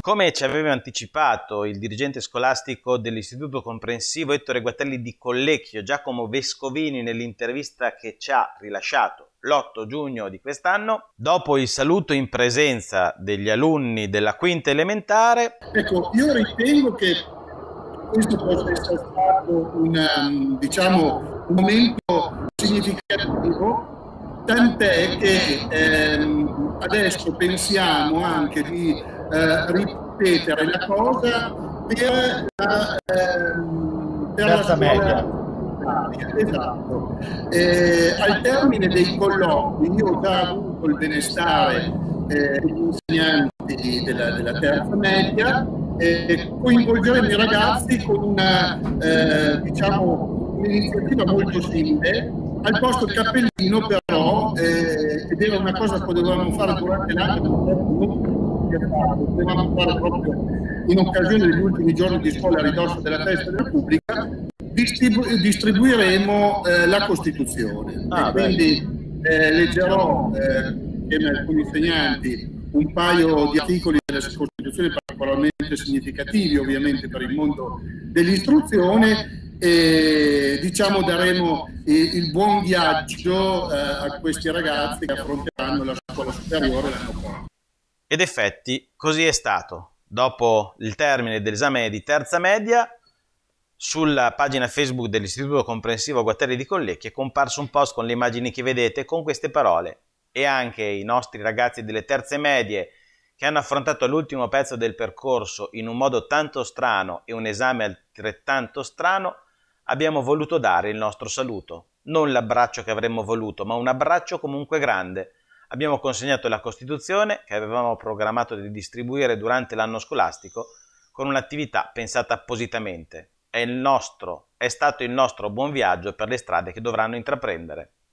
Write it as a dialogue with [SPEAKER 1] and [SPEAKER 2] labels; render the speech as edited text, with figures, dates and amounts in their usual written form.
[SPEAKER 1] Come ci aveva anticipato il dirigente scolastico dell'Istituto Comprensivo Ettore Guatelli di Collecchio, Giacomo Vescovini, nell'intervista che ci ha rilasciato l'8 giugno di quest'anno, dopo il saluto in presenza degli alunni della quinta elementare.
[SPEAKER 2] Ecco, io ritengo che questo possa essere stato un momento significativo, tant'è che adesso pensiamo anche di ripetere la cosa per la
[SPEAKER 3] terza media.
[SPEAKER 2] Esatto. Al termine dei colloqui io ho già avuto il benestare degli insegnanti della terza media, coinvolgeremo i ragazzi con un'iniziativa molto simile. Al posto del cappellino però, ed era una cosa che dovevamo fare durante l'anno, dovevamo fare proprio in occasione degli ultimi giorni di scuola a ridosso della festa della Repubblica, distribuiremo la Costituzione. Quindi leggerò insieme a alcuni insegnanti un paio di articoli della Costituzione particolarmente significativi ovviamente per il mondo dell'istruzione, e daremo il buon viaggio a questi ragazzi che affronteranno la scuola superiore l'anno prossimo.
[SPEAKER 1] Ed effetti così è stato. Dopo il termine dell'esame di terza media, sulla pagina Facebook dell'Istituto Comprensivo Guatelli di Collecchio è comparso un post con le immagini che vedete con queste parole, e anche i nostri ragazzi delle terze medie che hanno affrontato l'ultimo pezzo del percorso in un modo tanto strano e un esame altrettanto strano, abbiamo voluto dare il nostro saluto. Non l'abbraccio che avremmo voluto, ma un abbraccio comunque grande. Abbiamo consegnato la Costituzione che avevamo programmato di distribuire durante l'anno scolastico con un'attività pensata appositamente. È stato il nostro buon viaggio per le strade che dovranno intraprendere.